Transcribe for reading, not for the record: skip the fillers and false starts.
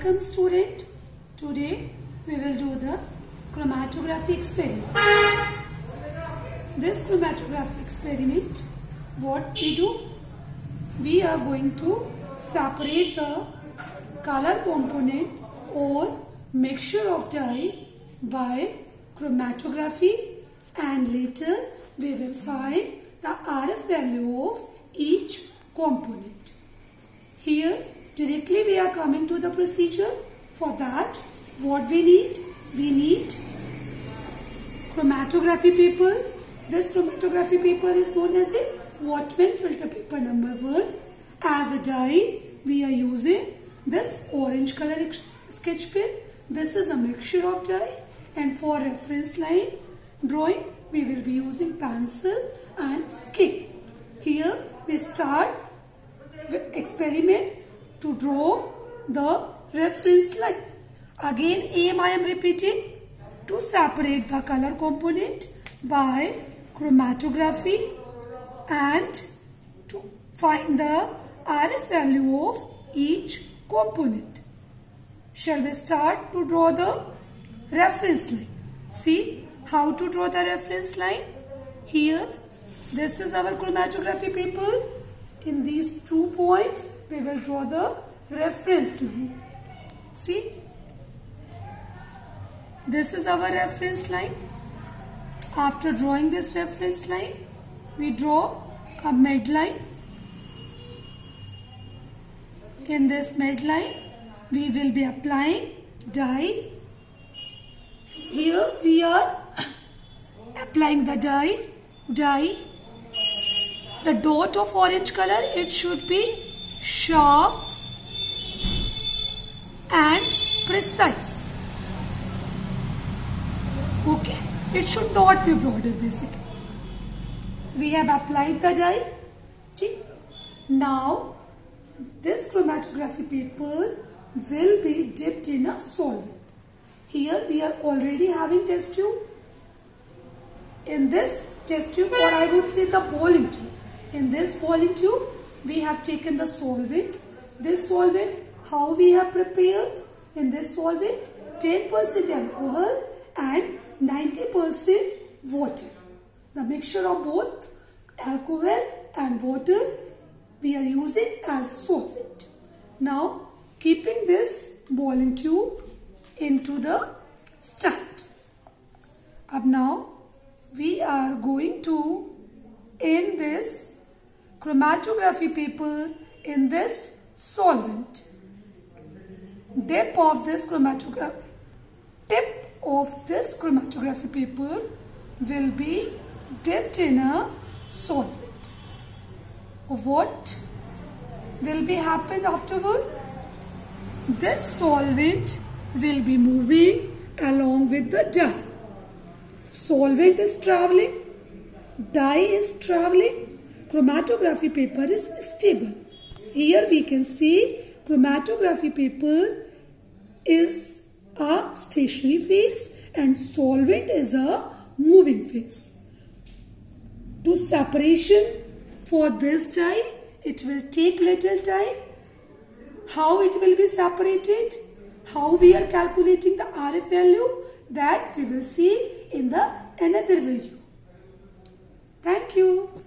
Welcome student. Today we will do the chromatography experiment. This chromatography experiment, what we do? We are going to separate the color component or mixture of dye by chromatography, and later we will find the RF value of each component. Here directly we are coming to the procedure. For that, what we need? We need chromatography paper. This chromatography paper is known as a Whatman filter paper number 1. As a dye, we are using this orange color sketch pen. This is a mixture of dye, and for reference line drawing, we will be using pencil and scale. Here we start with experiment to draw the reference line. Again, aim I am repeating, to separate the color component by chromatography and to find the RF value of each component. Shall we start to draw the reference line? See how to draw the reference line. Here, this is our chromatography paper. In these 2 points, we will draw the reference line. See, this is our reference line. After drawing this reference line, we draw a midline. In this midline, we will be applying dye. Here we are applying the dye. The dot of orange color, it should be sharp and precise. Okay, it should not be broader basically. We have applied the dye. Okay. Now, this chromatography paper will be dipped in a solvent. Here we are already having test tube. In this test tube, or I would say the boiling tube. In this boiling tube, we have taken the solvent. This solvent, how we have prepared? In this solvent, 10% alcohol and 90% water. The mixture of both alcohol and water we are using as a solvent. Now, keeping this boiling tube into the stand. Now, we are going to in this chromatography paper in this solvent. Tip of this chromatography paper will be dipped in a solvent. What will be happen afterward? This solvent will be moving along with the dye. Solvent is traveling, dye is traveling, chromatography paper is stable. Here we can see chromatography paper is a stationary phase and solvent is a moving phase. To separation for this dye, it will take little time. How it will be separated, how we are calculating the RF value, that we will see in the another video. Thank you.